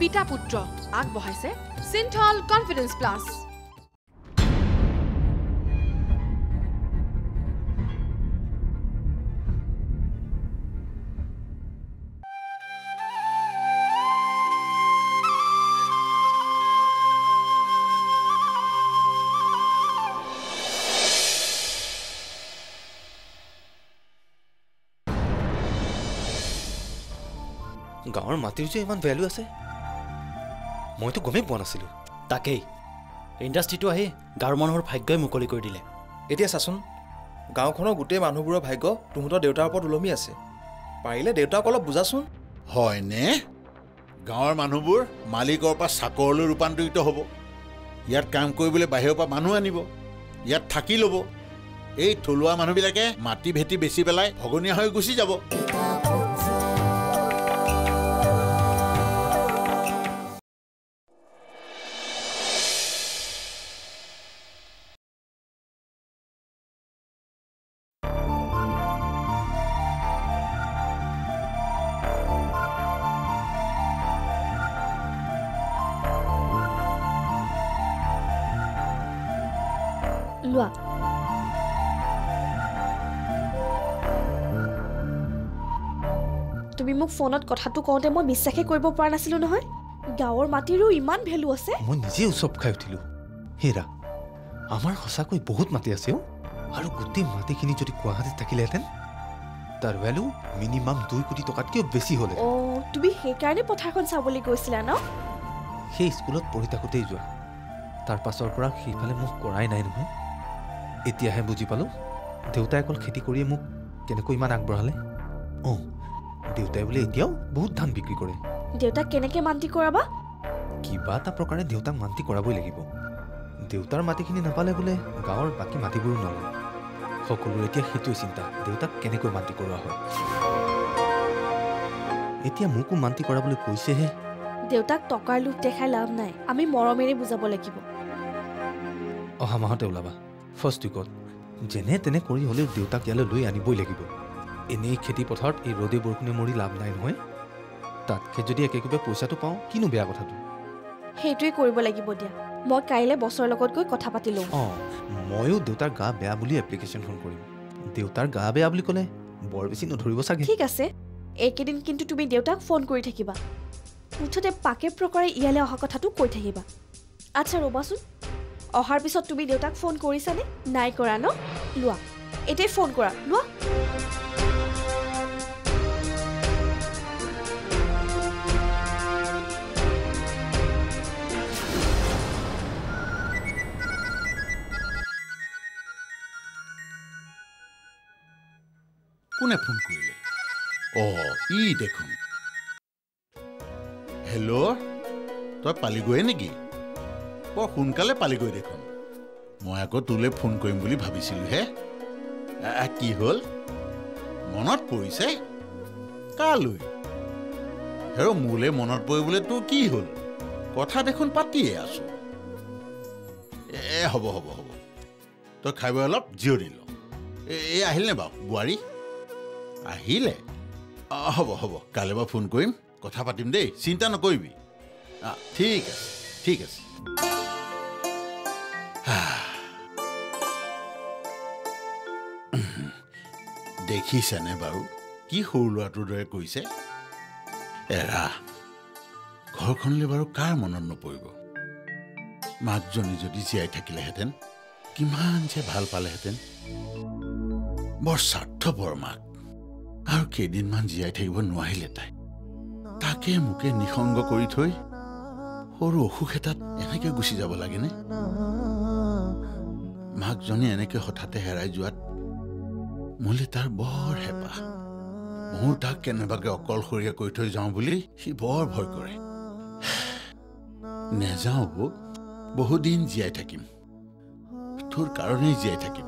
পিতা পুত্ৰ আগবঢ়াইছে সিন্থল কনফিডেন্স প্লাস। গাঁৱৰ মাটিৰ যে ইমান ভ্যালু আছে মইতো গমেই পোৱা নাছিলোঁ। তাকেই ইণ্ডাষ্ট্ৰিটো আহি গাঁৱৰ মানুহৰ ভাগ্যই মুকলি কৰি দিলে। এতিয়া চাচোন গাঁওখনৰ গোটেই মানুহবোৰৰ ভাগ্য তহঁতৰ দেউতাৰ ওপৰত ওলমি আছে। পাৰিলে দেউতাক অলপ বুজাচোন। হয়নে? গাঁৱৰ মানুহবোৰ মালিকৰ পৰা চাকৰলৈ ৰূপান্তৰিত হ'ব। ইয়াত কাম কৰিবলৈ বাহিৰৰ পৰা মানুহ আনিব, ইয়াত থাকি ল'ব। এই থলুৱা মানুহবিলাকে মাটি ভেটি বেচি পেলাই ভগনীয়া হৈ গুচি যাব। লোৱা তুমি মোক ফোনত কথাটো কওঁতে মই বিশ্বাসে কৰিব পৰা নাছিলো নহয়। গাঁৱৰ মাটিৰো ইমান ভ্যালু আছে। মই নিজে উৎসৱ খাই উঠিলো। হেৰা আমাৰ সঁচাকৈ বহুত মাটি আছে আৰু গোটেই মাটিখিনি যদি গুৱাহাটীত থাকিলেহেঁতেন তাৰ ভ্যালু মিনিমাম 2 কোটি টকাতকৈ বেছি হ'লে। তুমি সেইকাৰণে পথাৰখন চাবলৈ গৈছিলা ন? সেই স্কুলত পঢ়ি থাকোঁতেই যোৱা, তাৰ পাছৰ পৰা সেইফালে মোক কৰাই নাই নহয়। এতিয়াহে বুজি পালোঁ দেউতাই অকল খেতি কৰিয়ে মোক কেনেকৈ ইমান আগবঢ়ালে। দেউতাই বোলে এতিয়াও বহুত ধান বিক্ৰী কৰে। দেউতাক কেনেকৈ মান্তি কৰাবা? কিবা এটা প্ৰকাৰে দেউতাক মান্তি কৰাবই লাগিব। দেউতাৰ মাটিখিনি নাপালে বোলে গাঁৱৰ বাকী মাটিবোৰো নলয়। সকলোৰে এতিয়া সেইটোৱে চিন্তা, দেউতাক কেনেকৈ মান্তি কৰোৱা হয়। এতিয়া মোকো মান্তি কৰাবলৈ কৈছেহে। দেউতাক টকাৰ লোভ দেখাই লাভ নাই, আমি মৰমেৰে বুজাব লাগিব। অহা মাহতে ওলাবা ফাৰ্ষ্ট উইকত। যেনে তেনে কৰি হ'লেও দেউতাক ইয়ালৈ লৈ আনিবই লাগিব। এনেই খেতি পথাৰত এই ৰ'দে বৰষুণে মৰি লাভ নাই নহয়। তাতকৈ যদি একেবাৰে পইচাটো পাওঁ কিনো বেয়া কথাটো। সেইটোৱে কৰিব লাগিব দিয়া। মই কাইলৈ বছৰৰ লগত গৈ কথা পাতি লওঁ। ময়ো দেউতাৰ গা বেয়া বুলি এপ্লিকেশ্যনখন কৰিম। দেউতাৰ গা বেয়া বুলি ক'লে বৰ বেছি নধৰিব চাগে। ঠিক আছে, এইকেইদিন কিন্তু তুমি দেউতাক ফোন কৰি থাকিবা। মুঠতে পাকে প্ৰকাৰে ইয়ালৈ অহা কথাটো কৈ থাকিবা। আচ্ছা ৰ'বাচোন, অহাৰ পিছত তুমি দেউতাক ফোন কৰিছানে? নাই কৰা ন? লোৱা এতিয়াই ফোন কৰা, লোৱা। কোনে ফোন কৰিলে? ই দেখোন। হেল্ল', তই পালিগৈ নেকি? বৰ সোনকালে পালিগৈ দেখোন। মই আকৌ তোলৈ ফোন কৰিম বুলি ভাবিছিলোঁ হে। কি হ'ল? মনত পৰিছে? কালৈ? হেৰ মোলৈ মনত পৰিবলৈ তোৰ কি হ'ল? কথা দেখোন পাতিয়ে আছো। হ'ব হ'ব হ'ব, তই খাই বৈ অলপ জিৰণি ল। এই আহিলনে বাৰু বোৱাৰী? আহিলে? হ'ব হ'ব, কাইলৈ বাৰু ফোন কৰিম, কথা পাতিম দেই, চিন্তা নকৰিবি। ঠিক আছে ঠিক আছে। দেখিছেনে বাৰু কি সৰু ল'ৰাটোৰ দৰে কৈছে? এৰা, ঘৰখনলৈ বাৰু কাৰ মনত নপৰিব? মাকজনী যদি জীয়াই থাকিলেহেঁতেন কিমান যে ভাল পালেহেঁতেন। বৰ স্বাৰ্থপৰ মাক। আৰু কেইদিনমান জীয়াই থাকিব নোৱাৰিলে তাই। তাকে মোকে নিসংগ কৰি থৈ সৰু অসুখ এটাত এনেকে গুচি যাব লাগেনে? মাকজনী এনেকে হঠাতে হেৰাই যোৱাত মোলে তাৰ বৰ হেঁপাহ। ময়ো তাক কেনেবাকে অকলশৰীয়া কৰি থৈ যাওঁ বুলি সি বৰ ভয় কৰে। নেযাওঁ বৌ, বহুদিন জীয়াই থাকিম, তোৰ কাৰণেই জীয়াই থাকিম।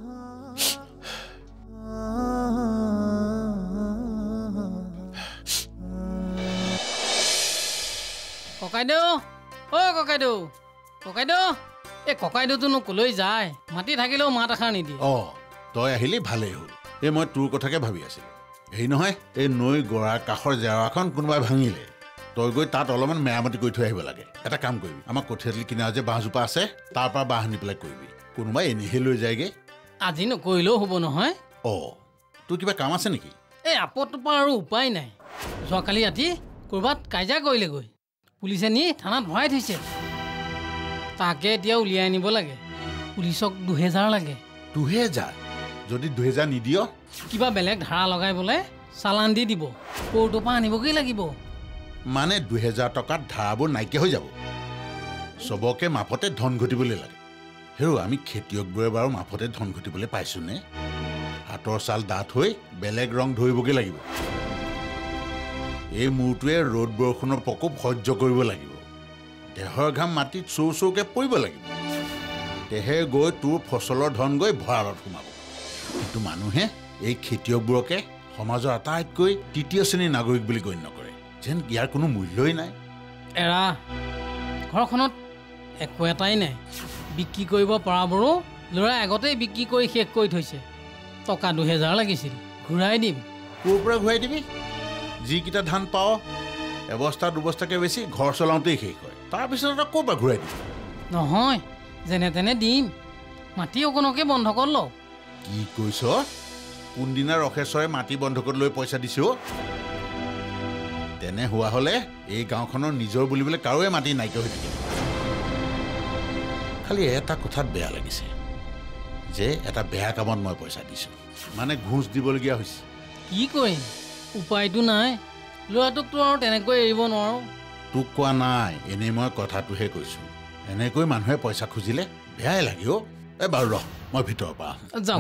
ককাইদেউ, ককাইদেউ, ককাইদেউ, এই ককাইদেউটোনো কলৈ যায়? মাতি থাকিলেও মাত এষাৰ নিদিয়ে। তই আহিলি ভালেই হ'ল। মই তোৰ কথাকে ভাবি আছিলো। হেৰি নহয়, এই নৈ গৰাৰ কাষৰ জেওৰাখন কোনোবাই ভাঙিলে। তই গৈ তাত অলপমান মেৰামতি কৰি থৈ আহিব লাগে এটা কাম কৰিবি আমাৰ কঠীয়াতলি কিনাৰ যে বাঁহজোপা আছে তাৰ পৰা বাঁহ আনি পেলাই কৰিবি কোনোবাই এনেহে লৈ যায়গে আজি নকৰিলেও হ'ব নহয় তোৰ কিবা কাম আছে নেকি এই আপদটোৰ পৰা আৰু উপায় নাই যোৱাকালি ৰাতি ক'ৰবাত কাজিয়া কৰিলেগৈ পুলিচে নি থানাত ভৰাই থৈছে তাকে এতিয়া উলিয়াই আনিব লাগে পুলিচক 2000 লাগে 2000 যদি 2000 নিদিয় কিবা বেলেগ ধাৰা লগাই বোলে চালান দি দিব কোৰ্টৰ পৰা আনিবগৈ লাগিব মানে 2000 টকাত ধাৰাবোৰ নাইকিয়া হৈ যাব চবকে মাফতে ধন ঘটিবলৈ লাগে হেৰু আমি খেতিয়কবোৰে বাৰু মাফতে ধন ঘটিবলৈ পাইছোনে হাতৰ চাল ডাঠ হৈ বেলেগ ৰং ধৰিবগৈ লাগিব এই মূৰটোৱে ৰ'দ বৰষুণৰ প্ৰকোপ সহ্য কৰিব লাগিব দেহৰ ঘাম মাটিত চৌ চৌকে পৰিব লাগিব তেহে গৈ তোৰ ফচলৰ ধন গৈ ভঁৰালত সোমাব কিন্তু মানুহে এই খেতিয়কবোৰকে সমাজৰ আটাইতকৈ তৃতীয় শ্ৰেণীৰ নাগৰিক বুলি গণ্য কৰে যেন ইয়াৰ কোনো মূল্যই নাই এৰা ঘৰখনত একো এটাই নাই বিক্ৰী কৰিব পৰাবোৰো ল'ৰা আগতেই বিক্ৰী কৰি শেষ কৰি থৈছে টকা 2000 লাগিছিল ঘূৰাই দিম ক'ৰ পৰা ঘূৰাই দিবি যিকেইটা ধান পাওঁ এবস্তা দুবস্তাকৈ বেছি ঘৰ চলাওঁতেই শেষ হয় তাৰপিছত তই ক'ৰ পৰা ঘূৰাই দিবি নহয় যেনে তেনে দিম মাটি অকণকে বন্ধকত লওক কি কৈছ কোনদিনা ৰখেশ্বৰে মাটি বন্ধকত লৈ পইচা দিছোঁ তেনে হোৱা হ'লে এই গাঁওখনৰ নিজৰ বুলিবলৈ কাৰোৱে মাটি নাইকিয়া হৈ থাকিব খালি এটা কথাত বেয়া লাগিছে যে এটা বেয়া কামত মই পইচা দিছোঁ মানে ঘোচ দিবলগীয়া হৈছে কি কৰিম উপায়টো নাই ল'ৰাটোকতো আৰু তেনেকৈ এৰিব নোৱাৰোঁ তোক কোৱা নাই এনেই মই কথাটোহে কৈছোঁ এনেকৈ মানুহে পইচা খুজিলে বেয়াই লাগে বাৰু ৰহ মই ভিতৰৰ পৰা যাওক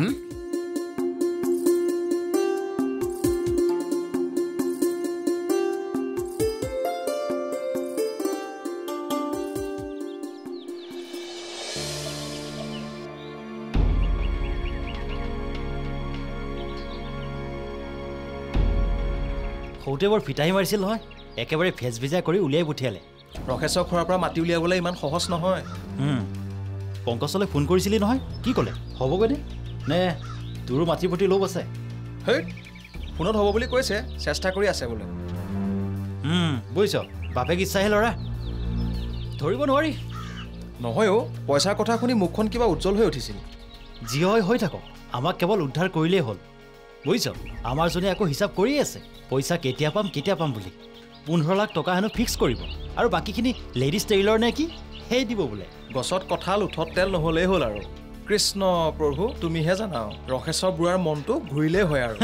সৌতে বৰ ফিতাহি মাৰিছিল নহয় একেবাৰে ভেজ ভিজা কৰি উলিয়াই পঠিয়ালে ৰকেশৰ ঘৰৰ পৰা মাটি উলিয়াবলৈ ইমান সহজ নহয় পংকজলৈ ফোন কৰিছিলি নহয় কি ক'লে হ'বগৈ নে তোৰো মাটিৰ প্ৰতি লোভ আছে হেই ফোনত হ'ব বুলি কৈছে চেষ্টা কৰি আছে বোলে বুজিছ বাপেক ইচ্ছাহে ল'ৰা ধৰিব নোৱাৰি নহয় পইচাৰ কথা শুনি মুখখন কিবা উজ্জ্বল হৈ উঠিছিল যি হয় হৈ থাকক আমাক কেৱল উদ্ধাৰ কৰিলেই হ'ল বুজিছ আমাৰ জনে আকৌ হিচাপ কৰি আছে পইচা কেতিয়া পাম বুলি 15 লাখ টকা হেনো ফিক্স কৰিব আৰু বাকীখিনি লেডিজ টেইলৰ নে কি সেই দিব বোলে গছত কঁঠাল উঠত তেল নহ'লেই হ'ল আৰু কৃষ্ণ প্ৰভু তুমিহে জানা ৰকেশ্বৰ বুঢ়াৰ মনটো ঘূৰিলেই হয় আৰু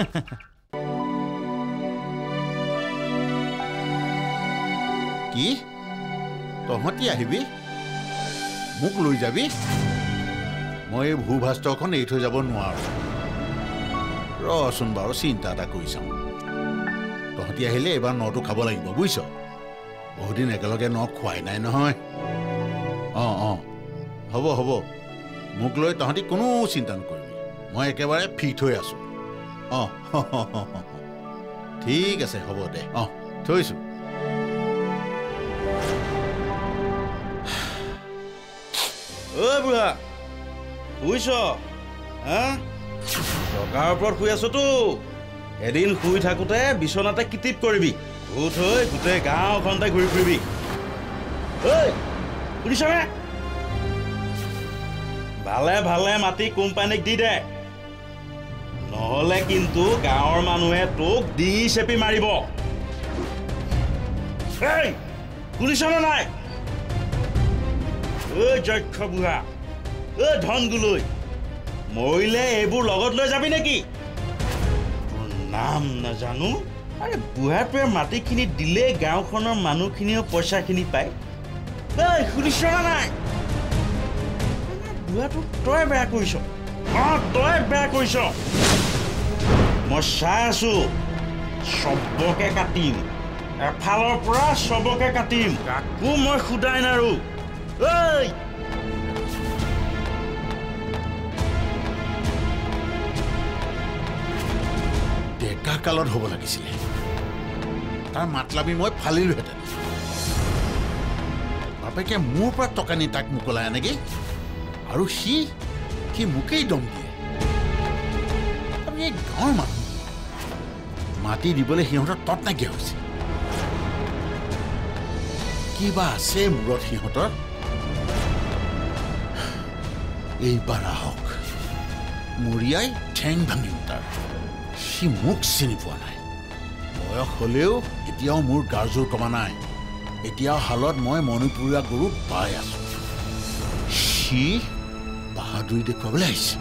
কি তহঁতি আহিবি মোক লৈ যাবি মই এই ভূভাষ্টখন এৰি থৈ যাব নোৱাৰোঁ ৰচোন বাৰু চিন্তা এটা কৰি চাওঁ তহঁতি আহিলে এইবাৰ নটো খাব লাগিব বুজিছ বহুদিন একেলগে ন খোৱাই নাই নহয় হ'ব মোক লৈ তহঁতি কোনো চিন্তা নকৰিবি মই একেবাৰে ফিট হৈ আছোঁ ঠিক আছে হ'ব দে থৈছোঁ ঐ বুঢ়া শুইছ টকাৰ ওপৰত শুই আছোতো এদিন শুই থাকোঁতে বিচনাতে কিটিপ কৰিবি ভূত হৈ গোটেই গাঁওখনতে ঘূৰি ফুৰিবি ঐ শুনিছনে ভালে ভালে মাটি কোম্পানীক দি দে নহ'লে কিন্তু গাঁৱৰ মানুহে তোক ডিঙি চেপি মাৰিব শুনিছনে নাই ঐ যক্ষ বুঢ়া ঐ ধন গুলৈ মৰিলে এইবোৰ লগত লৈ যাবি নেকি তোৰ নাম নাজানো আৰে বুঢ়াটোৱে মাটিখিনি দিলে গাঁওখনৰ মানুহখিনিও পইচাখিনি পায় শুনিছনে নাই বুঢ়াটোক তই বেয়া কৰিছ তই বেয়া কৰিছ মই চাই আছো চবকে কাটিম এফালৰ পৰা চবকে কাটিম কাকো মই সোধাই নাৰো ঐ ডেকা কালত হ'ব লাগিছিলে তাৰ মাতলাবি মই ফালিলোহেঁতেন বাপেকে মোৰ পৰা টকা নি তাক মোকলাই আনেগৈ আৰু সি মোকেই দম দিয়ে আৰু এই গাঁৱৰ মানুহ মাটি দিবলৈ সিহঁতৰ তত নাইকিয়া হৈছে কিবা আছে মূৰত সিহঁতৰ এইবাৰ আহক মৰিয়াই ঠেং ভাঙিম তাৰ সি মোক চিনি পোৱা নাই বয়স হ'লেও এতিয়াও মোৰ গাৰজোৰ কমা নাই এতিয়াও হালত মই মণিপুৰীয়া গৰু পাই আছো সি বাহাদুৰি দেখুৱাবলৈ আহিছে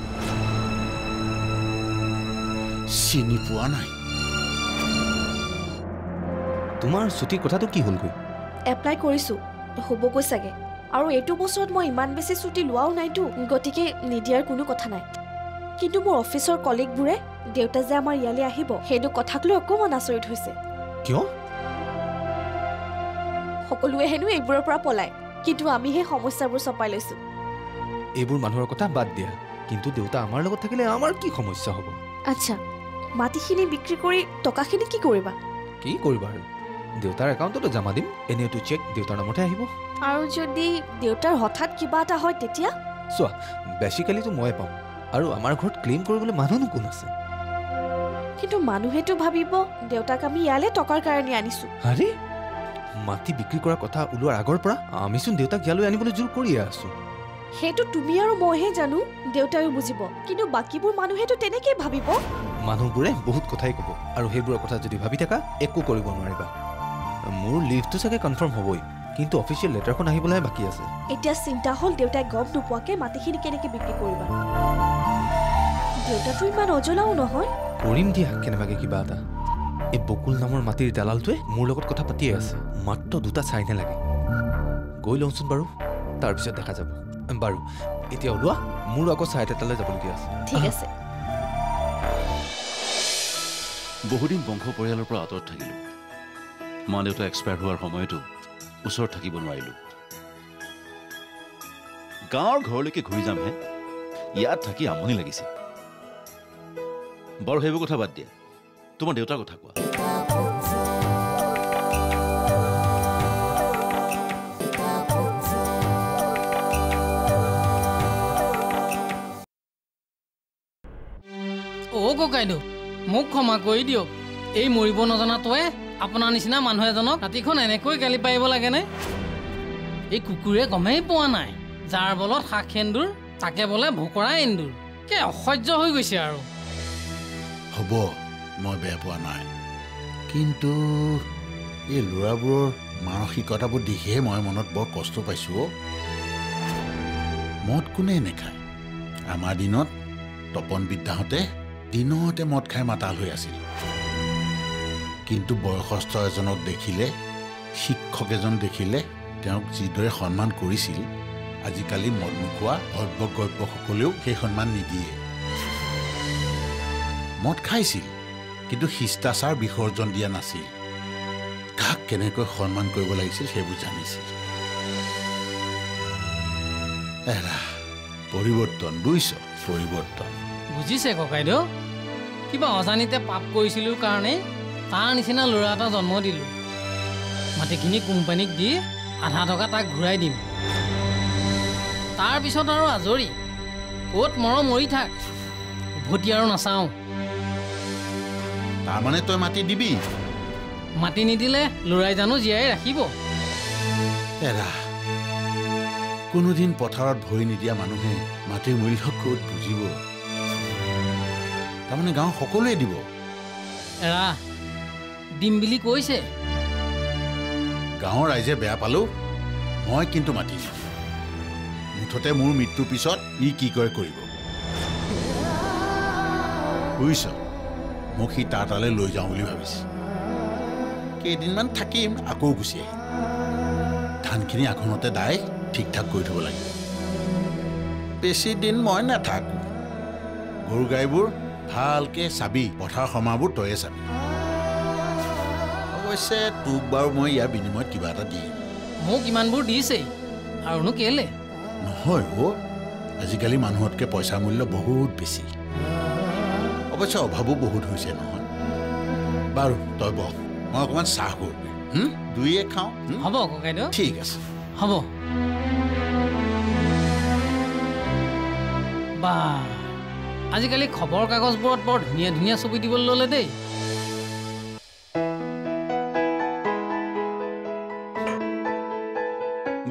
চিনি পোৱা নাই তোমাৰ ছুটিৰ কথাটো কি হ'লগৈ এপ্লাই কৰিছোঁ হ'বগৈ চাগে আৰু এইটো বছৰত মই ইমান বেছি ছুটি লোৱাও নাইতো গতিকে নিদিয়াৰ কোনো কথা নাই কিন্তু মোৰ অফিচৰ কলিগবোৰে দেউতা যে আমাৰ ইয়ালৈ আহিব সেইটো কথাক লৈ অকণমান আচৰিত হৈছে কিয় সকলোৱে হেনো এইবোৰৰ পৰা পলায় কিন্তু আমিহে সমস্যাবোৰ চপাই লৈছোঁ এইবোৰ মানুহৰ কথা বাদ দিয়া কিন্তু দেউতা আমাৰ লগত থাকিলে আমাৰ কি সমস্যা হ'ব আচ্ছা মাটিখিনি বিক্ৰী কৰি টকাখিনি কি কৰিবা কি কৰিবা আৰু দেউতাৰ একাউণ্টতো জমা দিম এনেওতো চেক দেউতাৰ নামতে আহিব আৰু যদি দেউতাৰ হঠাৎ কিবা এটা হয় তেতিয়া চোৱা বেচিকেলিতো মই পাম আৰু আমাৰ ঘৰত ক্লেইম কৰিবলৈ মানুহনো কোন আছে কিন্তু মানুহেতো ভাবিব দেউতাক আমি ইয়ালৈ টকাৰ কাৰণে আনিছোঁ আৰে মাটি বিক্ৰী কৰাৰ কথা ওলোৱাৰ আগৰ পৰা আমিচোন দেউতাক ইয়ালৈ আনিবলৈ জোৰ কৰিয়ে আছো সেইটো তুমি আৰু মইহে জানো দেউতায়ো বুজিব কিন্তু বাকীবোৰ মানুহেতো তেনেকেই ভাবিব মানুহবোৰে বহুত কথাই ক'ব আৰু সেইবোৰৰ কথা যদি ভাবি থাকা একো কৰিব নোৱাৰিবা মোৰ লিভটো চাগে কনফাৰ্ম হ'বই কিন্তু অফিচিয়েল লেটাৰখন আহিবলৈহে বাকী আছে এতিয়া চিন্তা হ'ল দেউতাই গম নোপোৱাকৈ মাটিখিনি কেনেকৈ বিক্ৰী কৰিবা দেউতাটো ইমান অজলাও নহয় কৰিম দিয়া কেনেবাকৈ কিবা এটা এই বকুল নামৰ মাটিৰ দালালটোৱে মোৰ লগত কথা পাতিয়ে আছে মাত্ৰ দুটা চাইনে লাগে গৈ লওঁচোন বাৰু তাৰপিছত দেখা যাব বাৰু এতিয়া ওলোৱা মোৰ আকৌ চাইট এটালৈ যাবলগীয়া আছে ঠিক আছে বহুদিন বংশ পৰিয়ালৰ পৰা আঁতৰত থাকিলোঁ মা দেউতা এক্সপায়াৰ হোৱাৰ সময়তো ওচৰত থাকিব নোৱাৰিলোঁ গাঁৱৰ ঘৰলৈকে ঘূৰি যামহে ইয়াত থাকি আমনি লাগিছে বাৰু সেইবোৰ কথা বাদ দিয়া তোমাৰ দেউতাৰ কথা কোৱা অ' ককাইদেউ মোক ক্ষমা কৰি দিয়ক এই মৰিব নজনাটোৱে আপোনাৰ নিচিনা মানুহ এজনক ৰাতিখন এনেকৈ গালি পাৰিব লাগেনে এই কুকুৰে গমেই পোৱা নাই যাৰ বলত শাক সেন্দুৰ তাকে বোলে ভোকৰা এন্দুৰ কে অসহ্য হৈ গৈছে আৰু হ'ব মই বেয়া পোৱা নাই কিন্তু এই ল'ৰাবোৰৰ মানসিকতাবোৰ দেখিহে মই মনত বৰ কষ্ট পাইছোঁ মদ কোনে নেখায় আমাৰ দিনত তপন বিদ্যাহঁতে দিনতে মদ খাই মাতাল হৈ আছিল কিন্তু বয়সস্থ এজনক দেখিলে শিক্ষক এজন দেখিলে তেওঁক যিদৰে সন্মান কৰিছিল আজিকালি মদ নোখোৱা অভ্যগব্যসকলেও সেই সন্মান নিদিয়ে মদ খাইছিল কিন্তু শিষ্টাচাৰ বিসৰ্জন দিয়া নাছিল কাক কেনেকৈ সন্মান কৰিব লাগিছিল সেইবোৰ জানিছিল এৰা পৰিৱৰ্তন বুজিছ পৰিৱৰ্তন বুজিছে ককাইদেউ কিবা অজানিতে পাপ কৰিছিলোঁ কাৰণে তাৰ নিচিনা ল'ৰা এটা জন্ম দিলোঁ মাটিখিনি কোম্পানীক দি আধা টকা তাক ঘূৰাই দিম তাৰপিছত আৰু আজৰি ক'ত মৰি থাক উভতি আৰু নাচাওঁ তাৰমানে তই মাটি দিবি মাটি নিদিলে ল'ৰাই জানো জীয়াই ৰাখিব এৰা কোনোদিন পথাৰত ভৰি নিদিয়া মানুহে মাটিৰ মূল্য ক'ত বুজিব তাৰমানে গাঁও সকলোৱে দিব এৰা দিম বুলি কৈছে গাঁৱৰ ৰাইজে বেয়া পালেও মই কিন্তু মাতি দিম মুঠতে মোৰ মৃত্যুৰ পিছত ই কি কৰে কৰিব বুজিছ মোক সি তাৰ তালৈ লৈ যাওঁ বুলি ভাবিছে কেইদিনমান থাকিম আকৌ গুচি আহিম ধানখিনি আঘোণতে দাই ঠিক ঠাক কৰি থ'ব লাগিব বেছি দিন মই নাথাকোঁ গৰু গাইবোৰ ভালকৈ চাবি পথাৰ সমাবোৰ তয়ে চাবি অৱশ্যে তোক বাৰু মই ইয়াৰ বিনিময়ত কিবা এটা দিম মোক ইমানবোৰ দিছেই আৰুনো কেলে নহয় আজিকালি মানুহতকৈ পইচাৰ মূল্য বহুত বেছি অৱশ্যে অভাৱো বহুত হৈছে নহয় বাৰু তই বহ মই অকণমান চাহ কৰোঁ দুয়ে খাওঁ হ'ব ককাইদেউ ঠিক আছে হ'ব বা আজিকালি খবৰ কাগজবোৰত বৰ ধুনীয়া ধুনীয়া ছবি দিবলৈ ল'লে দেই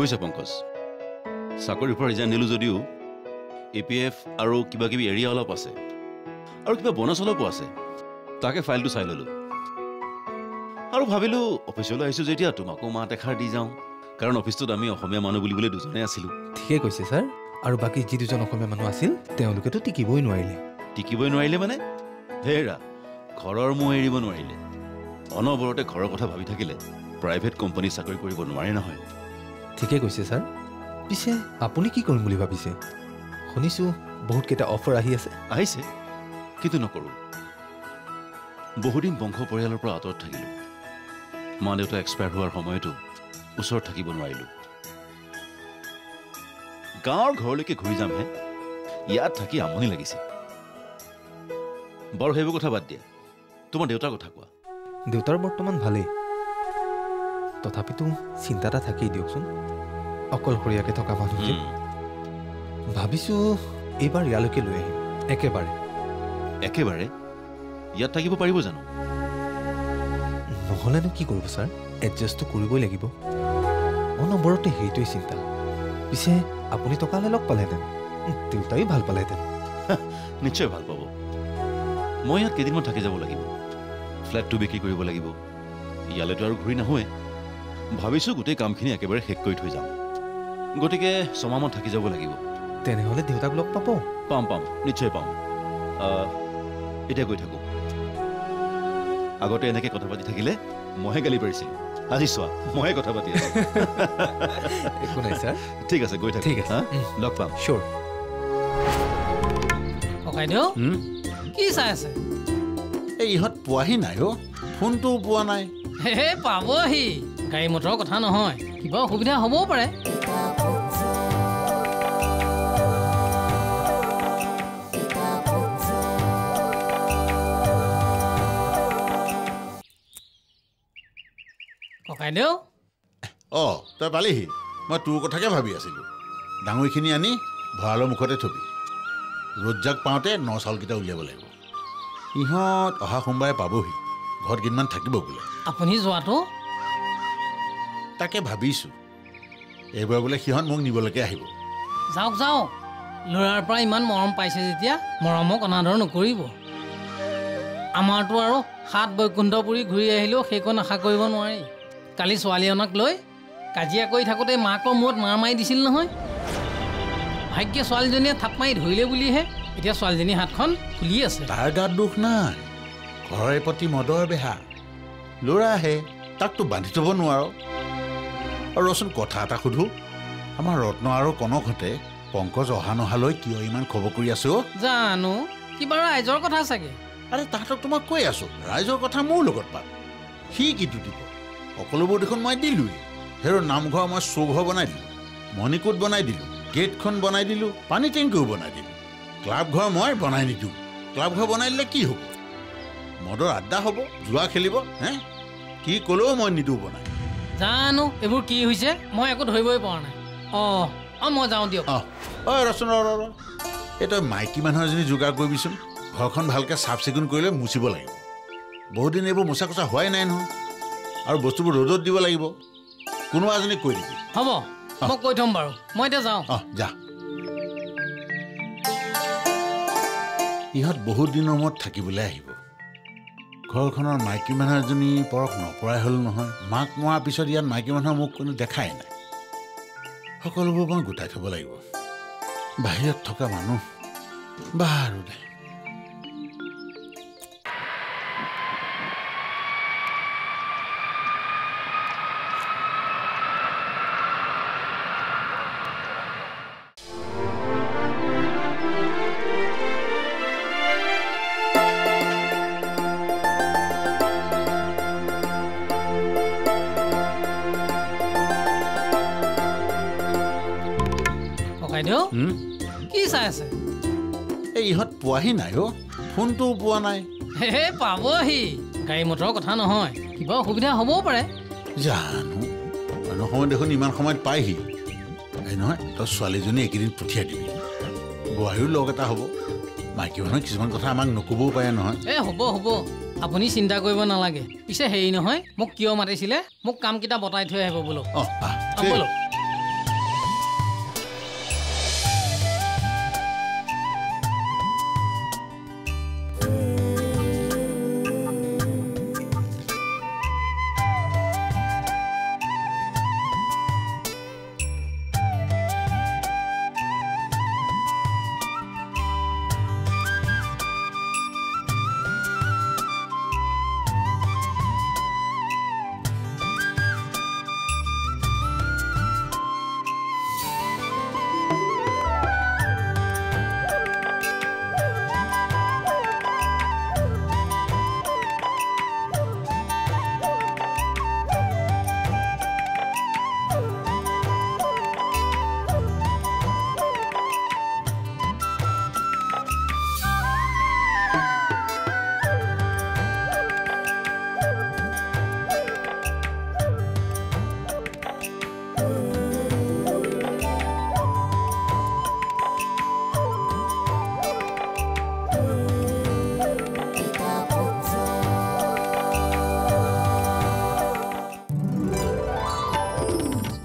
বুজিছা পংকজ, চাকৰিৰ পৰা ৰিজাইন দিলোঁ যদিও APF আৰু কিবা কিবি এৰিয়া অলপ আছে আৰু কিবা বনাছ অলপো আছে। তাকে ফাইলটো চাই ল'লোঁ আৰু ভাবিলোঁ অফিচলৈ আহিছোঁ যেতিয়া তোমাকো মাত এষাৰ দি যাওঁ, কাৰণ অফিচটোত আমি অসমীয়া মানুহ বুলিবলৈ দুজনেই আছিলোঁ। ঠিকে কৈছে ছাৰ। আৰু বাকী যি দুজন অসমীয়া মানুহ আছিল তেওঁলোকেতো টিকিবই নোৱাৰিলে। টিকিবই নোৱাৰিলে মানে হেৰা, ঘৰৰ মোহ এৰিব নোৱাৰিলে। অনবৰতে ঘৰৰ কথা ভাবি থাকিলে প্ৰাইভেট কোম্পানীত চাকৰি কৰিব নোৱাৰে নহয়। ঠিকে কৈছে ছাৰ। পিছে আপুনি কি কৰিম বুলি ভাবিছে? শুনিছোঁ বহুতকেইটা অফাৰ আহি আছে। আহিছে, কিন্তু নকৰোঁ। বহুদিন বংশ পৰিয়ালৰ পৰা আঁতৰত থাকিলোঁ। মা দেউতা এক্সপায়াৰ হোৱাৰ সময়তো ওচৰত থাকিব নোৱাৰিলোঁ। গাঁৱৰ ঘৰলৈকে ঘূৰি যামহে, ইয়াত থাকি আমনি লাগিছে। বাৰু সেইবোৰ কথা বাদ দিয়া, তোমাৰ দেউতাৰ কথা কোৱা। দেউতাৰ বৰ্তমান ভালেই, তথাপিতো চিন্তা এটা থাকেই দিয়কচোন। অকলশৰীয়াকৈ থকা মানুহ যে। ভাবিছোঁ এইবাৰ ইয়ালৈকে লৈ আহিম একেবাৰে। ইয়াত থাকিব পাৰিব জানো? নহ'লেনো কি কৰিব ছাৰ, এডজাষ্টটো কৰিবই লাগিব। অনবৰতে সেইটোৱেই চিন্তা। পিছে আপুনি টকালৈ লগ পালেহেঁতেন, দেউতাই ভাল পালেহেঁতেন। নিশ্চয় ভাল পাব। মই ইয়াত কেইদিনমান থাকি যাব লাগিব, ফ্লেটটো বিক্ৰী কৰিব লাগিব। ইয়ালৈতো আৰু ঘূৰি নাহোৱে। ভাবিছোঁ গোটেই কামখিনি একেবাৰে শেষ কৰি থৈ যাম। গতিকে 6 মাহমান থাকি যাব লাগিব। তেনেহ'লে দেউতাক লগ পাব? পাম, নিশ্চয় পাম। এতিয়া গৈ থাকোঁ। আগতে এনেকৈ কথা পাতি থাকিলে মইহে গালি পাৰিছিলোঁ। আজি চোৱা, মইহে কথা পাতি আছোঁ। একো নাই ছাৰ। ঠিক আছে, গৈ থাকোঁ। ঠিক আছে, লগ পাম। চিয়'ৰ। ককাইদেউ কি চাই আছে? এই ইহঁত পোৱাহি নাই অ', ফোনটোও পোৱা নাই। হে পাবহি, গাড়ী মটৰৰ কথা নহয়, কিবা অসুবিধা হ'বও পাৰে। ককাইদেউ অঁ, তই পালিহি? মই তোৰ কথাকে ভাবি আছিলোঁ। ডাঙৰিখিনি আনি ভঁৰালৰ মুখতে থবি। ৰ'দজাক পাওঁতে ন চাউলকেইটা উলিয়াব লাগিব। ইহঁত অহা সোমবাৰে পাবহি, ঘৰত কেইদিনমান থাকিব বোলে। আপুনি যোৱাটো? তাকে ভাবিছোঁ, এইবাৰ বোলে সিহঁত মোক নিবলৈকে আহিব। যাওক ল'ৰাৰ পৰা ইমান মৰম পাইছে যেতিয়া মৰমক অনাদৰ নকৰিব। আমাৰতো আৰু 7 বৈকুণ্ঠপুৰী ঘূৰি আহিলেও সেইকণ আশা কৰিব নোৱাৰি। কালি ছোৱালীজনক লৈ কাজিয়া কৰি থাকোঁতে মাকৰ মূৰত মাৰ মাৰি দিছিল নহয়। ভাগ্য ছোৱালীজনীয়ে থাপ মাৰি ধৰিলে বুলিহে এতিয়া ছোৱালীজনীৰ হাতখন ফুলি আছে। তাৰ গাত দুখ নাই, ঘৰৰে প্ৰতি মদৰ বেহা। ল'ৰা আহে, তাকতো বান্ধি থ'ব নোৱাৰ। আৰু ৰচোন কথা এটা সোধোঁ, আমাৰ ৰত্ন আৰু কনকহঁতে পংকজ অহা নহালৈ কিয় ইমান খবৰ কৰি আছে অ'? জানো, কিবা ৰাইজৰ কথা চাগে। আৰে তাহাঁতক তোমাক কৈ আছোঁ, ৰাইজৰ কথা মোৰ লগত পাত। সি কিটো দিব? সকলোবোৰ দেখোন মই দিলোঁৱেই। হেৰ নামঘৰ মই চৌঘৰ বনাই দিলোঁ, মণিকোট বনাই দিলোঁ, গেটখন বনাই দিলোঁ, পানী টেংকিও বনাই দিলোঁ। ক্লাব ঘৰ মই বনাই নিদিওঁ। ক্লাব ঘৰ বনাই দিলে কি হ'ব? মদৰ আড্ডা হ'ব, জুৱা খেলিব। হে কি ক'লেও মই নিদিওঁ বনাই। জানো এইবোৰ কি হৈছে, মই একো ধৰিবই পৰা নাই। অঁ মই যাওঁ দিয়ক। অঁ ৰচোন, ৰ এই তই মাইকী মানুহ এজনী যোগাৰ কৰিবিচোন। ঘৰখন ভালকৈ চাফ চিকুণ কৰিলে মুচিব লাগিব। বহুত দিন এইবোৰ মোচা কোচা হোৱাই নাই নহয়। আৰু বস্তুবোৰ ৰ'দত দিব লাগিব। কোনোবা এজনীক কৈ দিবি। হ'ব, মই কৈ থ'ম বাৰু। মই এতিয়া যাওঁ। যা। ইহঁত বহুত দিনৰ মূৰত থাকিবলৈ আহিব। ঘৰখনৰ মাইকী মানুহ এজনী পৰখ নপৰাই হ'ল নহয়। মাক মৰাৰ পিছত ইয়াত মাইকী মানুহৰ মোক কোনো দেখাই নাই। সকলোবোৰ মই গোটাই থ'ব লাগিব। বাহিৰত থকা মানুহ বাৰু দে। ককাইদেউ কি চাই আছে? এই ইহঁত পোৱাহি নাই অ', ফোনটোও পোৱা নাই। হে পাবহি, গাড়ী মটৰৰ কথা নহয়, কিবা অসুবিধা হ'বও পাৰে। জানো অন্য সময়ত দেখোন ইমান সময়ত পায়হি। এই নহয়, তই ছোৱালীজনী এইকেইদিন পঠিয়াই দিবি। বোৱাৰীও লগ এটা হ'ব। মাইকী মানুহে কিছুমান কথা আমাক নক'বও পাৰে নহয়। হ'ব আপুনি চিন্তা কৰিব নালাগে। পিছে হেৰি নহয়, মোক কিয় মাতিছিলে? মোক কামকেইটা বটাই থৈ আহিব বোলো। বোলো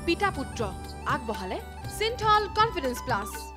পিতা পুত্ৰ আগবঢ়ালে সিন্থল কনফিডেন্স প্লাছ